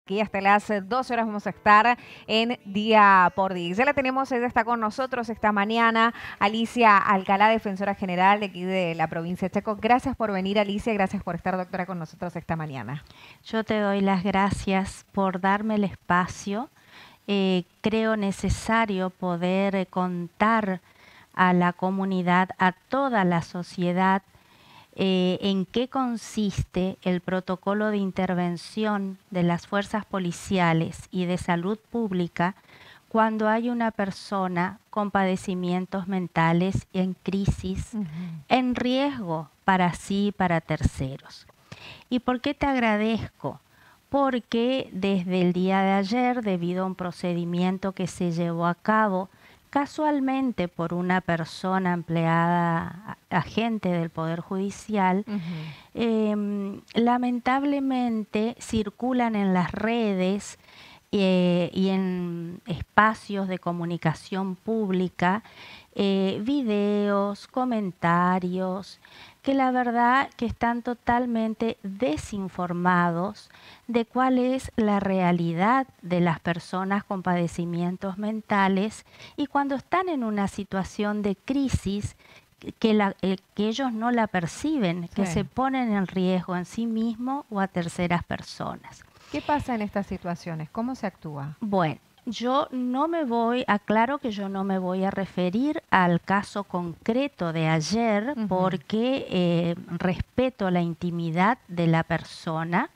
que hasta las 12 horas vamos a estar en Día por Día. Ya la tenemos, ella está con nosotros esta mañana, Alicia Alcalá, defensora general de aquí de la provincia de Chaco. Gracias por venir, Alicia, gracias por estar, doctora, con nosotros esta mañana. Yo te doy las gracias por darme el espacio. Creo necesario poder contar a la comunidad, a toda la sociedad, en qué consiste el protocolo de intervención de las fuerzas policiales y de salud pública cuando hay una persona con padecimientos mentales en crisis, en riesgo para sí y para terceros. ¿Y por qué te agradezco? Porque desde el día de ayer, debido a un procedimiento que se llevó a cabo casualmente por una persona empleada, agente del Poder Judicial, lamentablemente circulan en las redes y en espacios de comunicación pública videos, comentarios, que la verdad que están totalmente desinformados de cuál es la realidad de las personas con padecimientos mentales y cuando están en una situación de crisis que ellos no la perciben, que se ponen en riesgo en sí mismos o a terceras personas. ¿Qué pasa en estas situaciones? ¿Cómo se actúa? Bueno, aclaro que yo no me voy a referir al caso concreto de ayer porque respeto la intimidad de la persona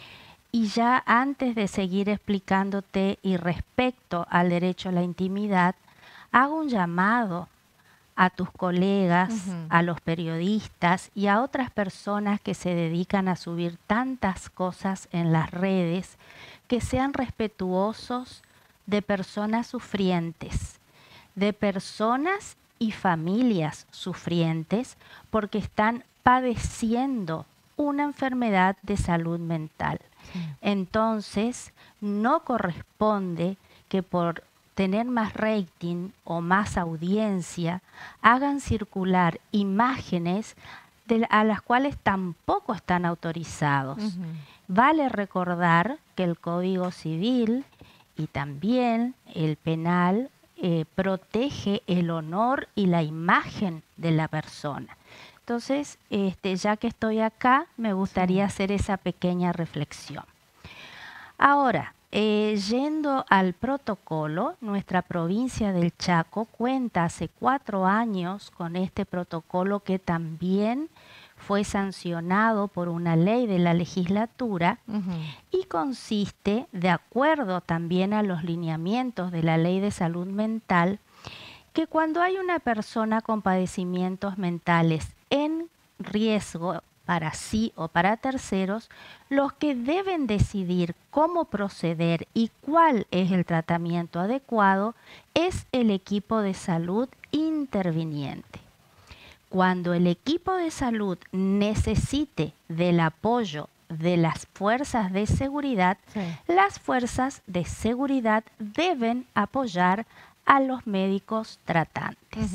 y ya antes de seguir explicándote y respecto al derecho a la intimidad, hago un llamado a tus colegas, a los periodistas y a otras personas que se dedican a subir tantas cosas en las redes, que sean respetuosos de personas sufrientes, de personas y familias sufrientes porque están padeciendo una enfermedad de salud mental. Entonces, no corresponde que por tener más rating o más audiencia hagan circular imágenes a las cuales tampoco están autorizados. Vale recordar que el Código Civil y también el penal protege el honor y la imagen de la persona. Entonces, ya que estoy acá, me gustaría hacer esa pequeña reflexión. Ahora, yendo al protocolo, nuestra provincia del Chaco cuenta hace 4 años con este protocolo que también fue sancionado por una ley de la legislatura y consiste, de acuerdo también a los lineamientos de la Ley de Salud Mental, que cuando hay una persona con padecimientos mentales en riesgo para sí o para terceros, los que deben decidir cómo proceder y cuál es el tratamiento adecuado es el equipo de salud interviniente. Cuando el equipo de salud necesite del apoyo de las fuerzas de seguridad, las fuerzas de seguridad deben apoyar a los médicos tratantes.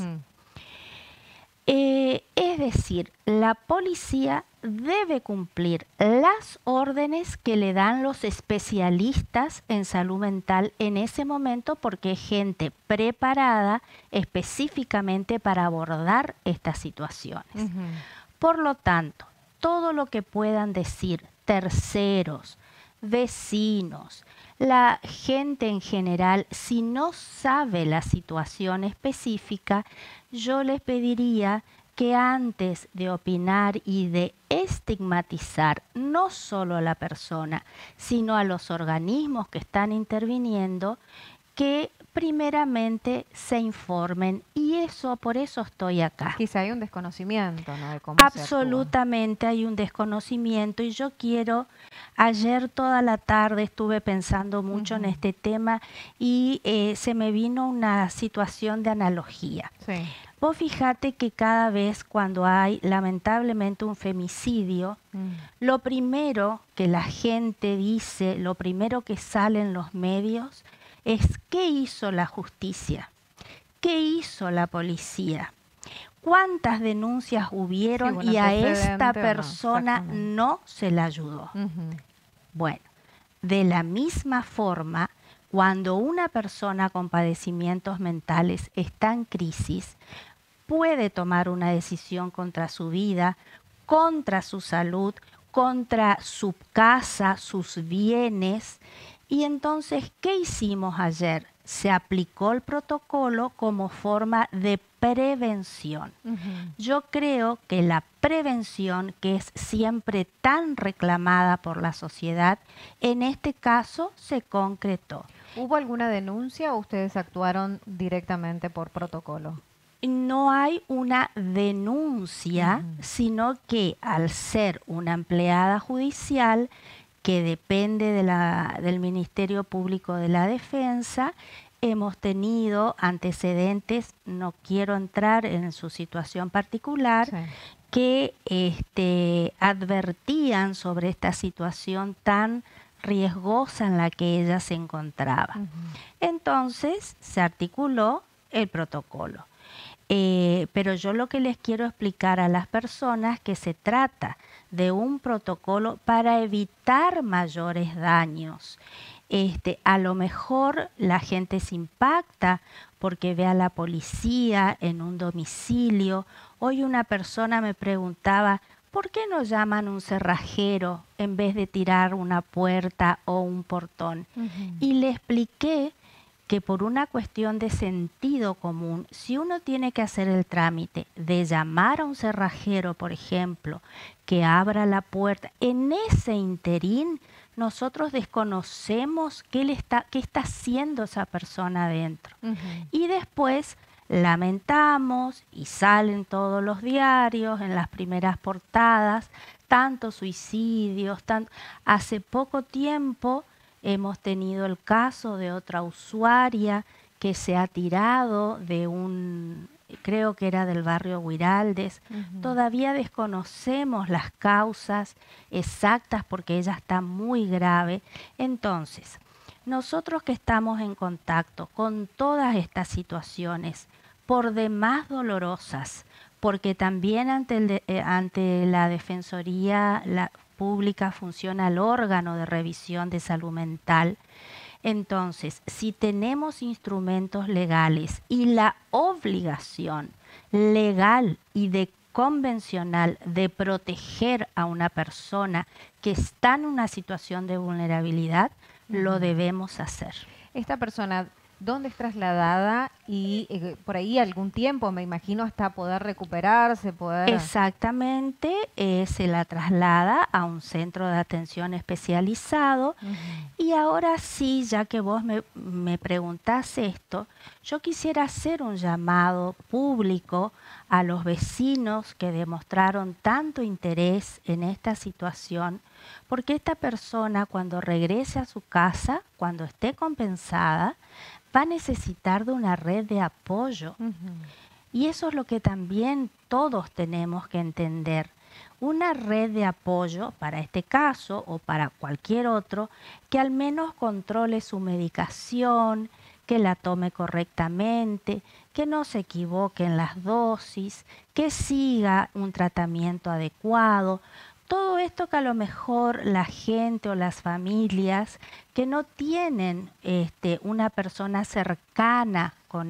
Es decir, la policía debe cumplir las órdenes que le dan los especialistas en salud mental en ese momento porque es gente preparada específicamente para abordar estas situaciones. Por lo tanto, todo lo que puedan decir terceros, vecinos, la gente en general, si no sabe la situación específica, yo les pediría que antes de opinar y de estigmatizar no solo a la persona, sino a los organismos que están interviniendo, que primeramente se informen y por eso estoy acá. Quizá hay un desconocimiento, ¿no? De cómo absolutamente hay un desconocimiento y yo quiero, ayer toda la tarde estuve pensando mucho en este tema y se me vino una situación de analogía. Vos fíjate que cada vez cuando hay lamentablemente un femicidio, lo primero que la gente dice, lo primero que sale en los medios es ¿qué hizo la justicia? ¿Qué hizo la policía? ¿Cuántas denuncias hubieron y a esta persona no se la ayudó? Bueno, De la misma forma, cuando una persona con padecimientos mentales está en crisis, puede tomar una decisión contra su vida, contra su salud, contra su casa, sus bienes. Y entonces, ¿qué hicimos ayer? Se aplicó el protocolo como forma de prevención. Yo creo que la prevención, que es siempre tan reclamada por la sociedad, en este caso se concretó. ¿Hubo alguna denuncia o ustedes actuaron directamente por protocolo? No hay una denuncia, sino que al ser una empleada judicial que depende del Ministerio Público de la Defensa, hemos tenido antecedentes, no quiero entrar en su situación particular, que advertían sobre esta situación tan riesgosa en la que ella se encontraba. Entonces se articuló el protocolo. Pero yo lo que les quiero explicar a las personas que se trata de un protocolo para evitar mayores daños. A lo mejor la gente se impacta porque ve a la policía en un domicilio. Hoy una persona me preguntaba, ¿por qué no llaman un cerrajero en vez de tirar una puerta o un portón? Y le expliqué que por una cuestión de sentido común, si uno tiene que hacer el trámite de llamar a un cerrajero, por ejemplo, que abra la puerta, en ese interín nosotros desconocemos qué está haciendo esa persona adentro. Y después lamentamos y salen todos los diarios en las primeras portadas, tantos suicidios, hace poco tiempo hemos tenido el caso de otra usuaria que se ha tirado de creo que era del barrio Huiraldes. Todavía desconocemos las causas exactas porque ella está muy grave. Entonces, nosotros que estamos en contacto con todas estas situaciones, por demás dolorosas, porque también ante la Defensoría Pública funciona el órgano de revisión de salud mental. Entonces, si tenemos instrumentos legales y la obligación legal y convencional de proteger a una persona que está en una situación de vulnerabilidad, lo debemos hacer. Esta persona, ¿dónde es trasladada? Y por ahí algún tiempo, me imagino, hasta poder recuperarse, Exactamente, se la traslada a un centro de atención especializado. Y ahora sí, ya que vos me preguntás esto, yo quisiera hacer un llamado público a los vecinos que demostraron tanto interés en esta situación, porque esta persona cuando regrese a su casa, cuando esté compensada, va a necesitar de una red de apoyo. Y eso es lo que también todos tenemos que entender. Una red de apoyo para este caso o para cualquier otro que al menos controle su medicación, que la tome correctamente, que no se equivoque en las dosis, que siga un tratamiento adecuado. Todo esto que a lo mejor la gente o las familias que no tienen una persona cercana con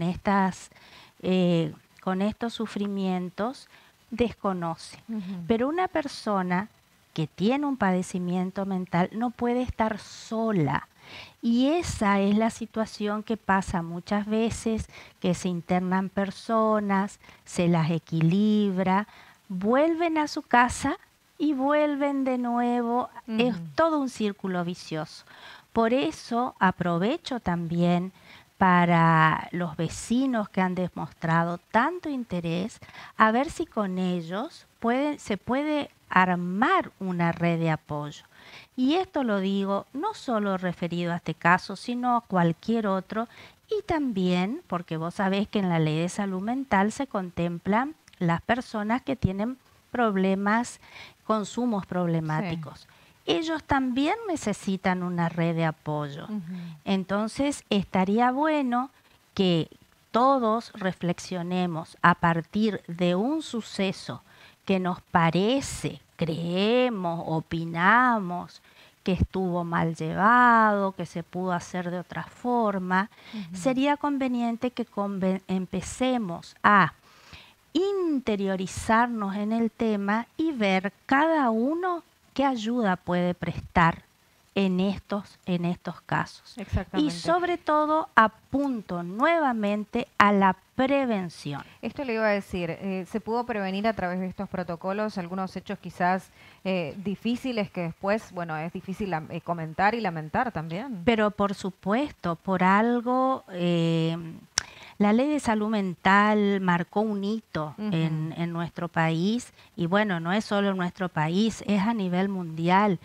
estos sufrimientos desconoce. Pero una persona que tiene un padecimiento mental no puede estar sola. Y esa es la situación que pasa muchas veces, que se internan personas, se las equilibra, vuelven a su casa y vuelven de nuevo. Es todo un círculo vicioso. Por eso aprovecho también para los vecinos que han demostrado tanto interés, a ver si con ellos se puede armar una red de apoyo. Y esto lo digo no solo referido a este caso, sino a cualquier otro, y también porque vos sabés que en la Ley de Salud Mental se contemplan las personas que tienen problemas, consumos problemáticos. Sí. Ellos también necesitan una red de apoyo. Entonces, estaría bueno que todos reflexionemos a partir de un suceso que nos parece, creemos, opinamos que estuvo mal llevado, que se pudo hacer de otra forma, sería conveniente que empecemos a interiorizarnos en el tema y ver cada uno qué ayuda puede prestar en estos casos. Exactamente. Y sobre todo apunto nuevamente a la prevención. Esto le iba a decir, ¿se pudo prevenir a través de estos protocolos algunos hechos quizás difíciles que después, bueno, es difícil comentar y lamentar también? Pero por supuesto, por algo, la ley de salud mental marcó un hito en nuestro país, y bueno, no es solo en nuestro país, es a nivel mundial.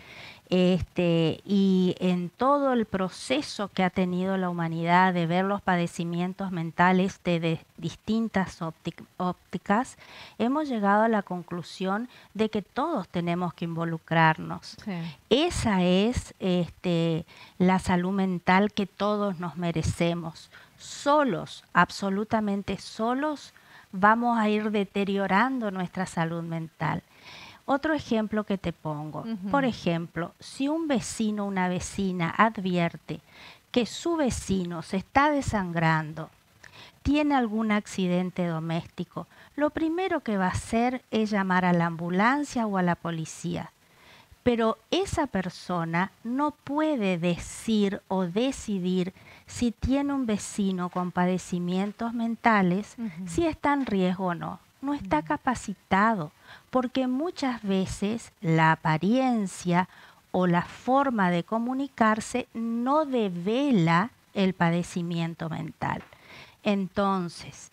Y en todo el proceso que ha tenido la humanidad de ver los padecimientos mentales de distintas ópticas, hemos llegado a la conclusión de que todos tenemos que involucrarnos. Sí. Esa es la salud mental que todos nos merecemos. Solos, absolutamente solos, vamos a ir deteriorando nuestra salud mental. Otro ejemplo que te pongo, por ejemplo, si un vecino o una vecina advierte que su vecino se está desangrando, tiene algún accidente doméstico, lo primero que va a hacer es llamar a la ambulancia o a la policía. Pero esa persona no puede decir o decidir si tiene un vecino con padecimientos mentales, si está en riesgo o no. No está capacitado, porque muchas veces la apariencia o la forma de comunicarse no devela el padecimiento mental. Entonces,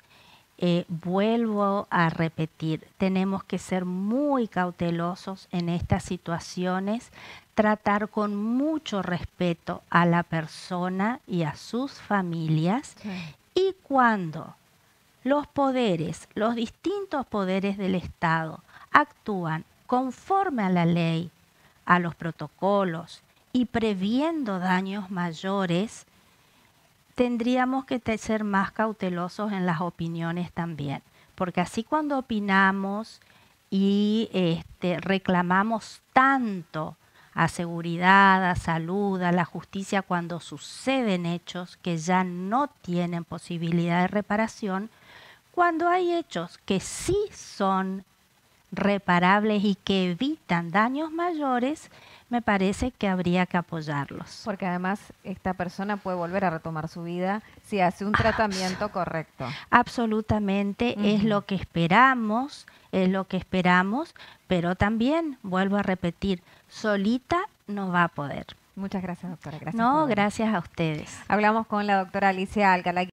vuelvo a repetir, tenemos que ser muy cautelosos en estas situaciones, tratar con mucho respeto a la persona y a sus familias, y cuando los poderes, los distintos poderes del Estado actúan conforme a la ley, a los protocolos y previendo daños mayores, tendríamos que ser más cautelosos en las opiniones también, porque así cuando opinamos y reclamamos tanto a seguridad, a salud, a la justicia cuando suceden hechos que ya no tienen posibilidad de reparación, cuando hay hechos que sí son reparables y que evitan daños mayores, me parece que habría que apoyarlos. Porque además esta persona puede volver a retomar su vida si hace un tratamiento correcto. Absolutamente, es lo que esperamos, pero también, vuelvo a repetir, solita no va a poder. Muchas gracias, doctora. Gracias. No, gracias a ustedes. Hablamos con la doctora Alicia Alcalá.